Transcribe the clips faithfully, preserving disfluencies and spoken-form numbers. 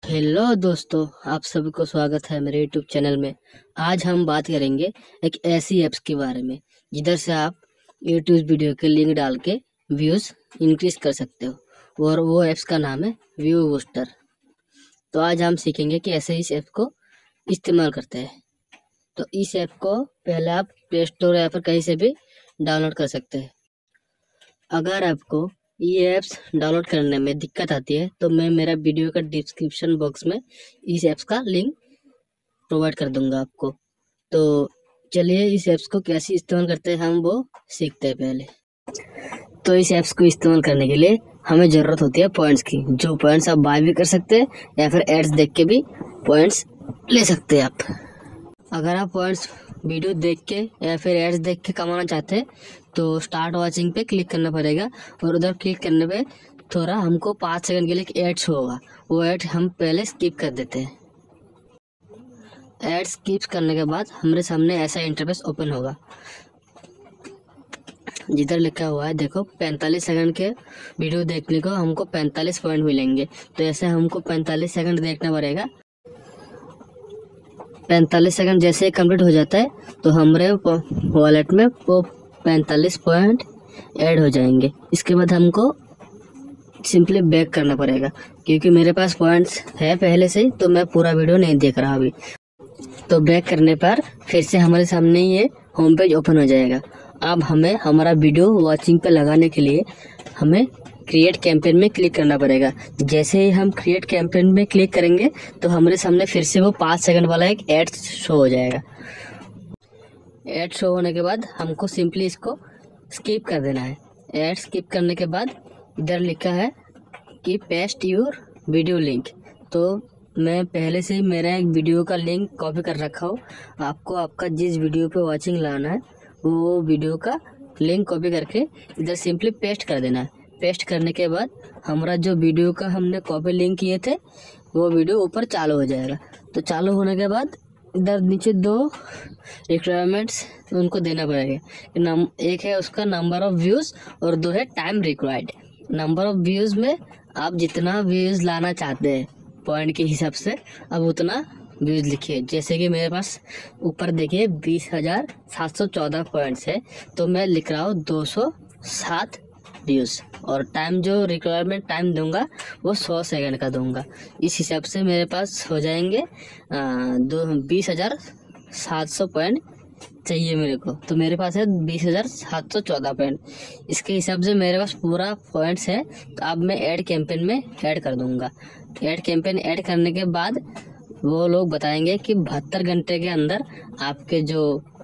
Hello दोस्तों, आप सभी को स्वागत है मेरे यूट्यूब चैनल में। आज हम बात करेंगे एक ऐसी ऐप्स के बारे में जिधर से आप यूट्यूब वीडियो के लिंक डाल के व्यूज़ इंक्रीज कर सकते हो, और वो ऐप्स का नाम है व्यू बूस्टर। तो आज हम सीखेंगे कि ऐसे इस ऐप को इस्तेमाल करते हैं। तो इस ऐप को पहले आप प्ले स्टोर या फिर कहीं से भी डाउनलोड कर सकते हैं। अगर आपको ये ऐप्स डाउनलोड करने में दिक्कत आती है तो मैं मेरा वीडियो का डिस्क्रिप्शन बॉक्स में इस ऐप्स का लिंक प्रोवाइड कर दूंगा आपको। तो चलिए इस ऐप्स को कैसे इस्तेमाल करते हैं हम वो सीखते हैं पहले। तो इस ऐप्स को इस्तेमाल करने के लिए हमें ज़रूरत होती है पॉइंट्स की, जो पॉइंट्स आप बाय भी कर सकते हैं या फिर एड्स देख के भी पॉइंट्स ले सकते हैं आप। अगर आप पॉइंट्स वीडियो देख के या फिर एड्स देख के कमाना चाहते हैं तो स्टार्ट वॉचिंग पे क्लिक करना पड़ेगा, और उधर क्लिक करने पे थोड़ा हमको पाँच सेकंड के लिए एक ऐड शो होगा, वो ऐड हम पहले स्किप कर देते हैं। ऐड स्किप करने के बाद हमारे सामने ऐसा इंटरफेस ओपन होगा जिधर लिखा हुआ है, देखो पैंतालीस सेकंड के वीडियो देखने को हमको पैंतालीस पॉइंट मिलेंगे। तो ऐसे हमको पैंतालीस सेकंड देखना पड़ेगा। पैंतालीस सेकंड जैसे ही कंप्लीट हो जाता है तो हमारे वॉलेट में वो पैंतालीस पॉइंट ऐड हो जाएंगे। इसके बाद हमको सिंपली बैक करना पड़ेगा, क्योंकि मेरे पास पॉइंट्स है पहले से ही, तो मैं पूरा वीडियो नहीं देख रहा अभी। तो बैक करने पर फिर से हमारे सामने ये होम पेज ओपन हो जाएगा। अब हमें हमारा वीडियो वॉचिंग पे लगाने के लिए हमें क्रिएट कैंपेन में क्लिक करना पड़ेगा। जैसे ही हम क्रिएट कैंपेन में क्लिक करेंगे तो हमारे सामने फिर से वो पाँच सेकंड वाला एक ऐड शो हो जाएगा। ऐड शो होने के बाद हमको सिंपली इसको स्किप कर देना है। ऐड स्किप करने के बाद इधर लिखा है कि पेस्ट योर वीडियो लिंक। तो मैं पहले से ही मेरा एक वीडियो का लिंक कॉपी कर रखा हूँ। आपको आपका जिस वीडियो पे वॉचिंग लाना है वो वीडियो का लिंक कॉपी करके इधर सिंपली पेस्ट कर देना है। पेस्ट करने के बाद हमारा जो वीडियो का हमने कॉपी लिंक किए थे वो वीडियो ऊपर चालू हो जाएगा। तो चालू होने के बाद इधर नीचे दो रिक्वायरमेंट्स उनको देना पड़ेगा। नम एक है उसका नंबर ऑफ़ व्यूज़ और दो है time required. Number of views में आप जितना व्यूज़ लाना चाहते हैं पॉइंट के हिसाब से अब उतना व्यूज़ लिखिए। जैसे कि मेरे पास ऊपर देखिए बीस हज़ार सात सौ चौदह पॉइंट्स है, तो मैं लिख रहा हूँ दो सौ सात व्यूज़, और टाइम जो रिक्वायरमेंट टाइम दूंगा वो सौ सेकंड का दूंगा। इस हिसाब से मेरे पास हो जाएंगे दो बीस हज़ार सात सौ पॉइंट चाहिए मेरे को। तो मेरे पास है बीस हज़ार सात सौ चौदह पॉइंट। इसके हिसाब से मेरे पास पूरा पॉइंट्स है। तो अब मैं ऐड कैंपेन में ऐड कर दूंगा। ऐड कैंपेन ऐड करने के बाद वो लोग बताएंगे कि बहत्तर घंटे के अंदर आपके जो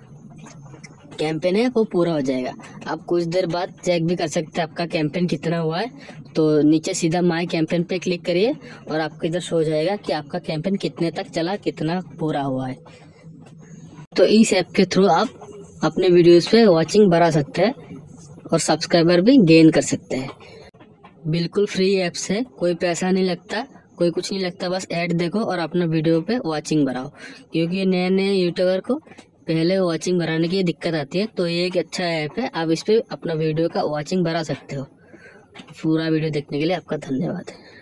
कैंपेन है वो पूरा हो जाएगा। आप कुछ देर बाद चेक भी कर सकते हैं आपका कैंपेन कितना हुआ है। तो नीचे सीधा माय कैंपेन पे क्लिक करिए और आपको इधर शो हो जाएगा कि आपका कैंपेन कितने तक चला, कितना पूरा हुआ है। तो इस ऐप के थ्रू आप अपने वीडियोस पे वॉचिंग बढ़ा सकते हैं और सब्सक्राइबर भी गेन कर सकते हैं। बिल्कुल फ्री ऐप्स है, कोई पैसा नहीं लगता, कोई कुछ नहीं लगता, बस ऐड देखो और अपना वीडियो पे वॉचिंग बढ़ाओ। क्योंकि नए नए यूट्यूबर को पहले वॉचिंग बढ़ाने की दिक्कत आती है, तो ये एक अच्छा ऐप है। आप इस पे अपना वीडियो का वॉचिंग बढ़ा सकते हो। पूरा वीडियो देखने के लिए आपका धन्यवाद।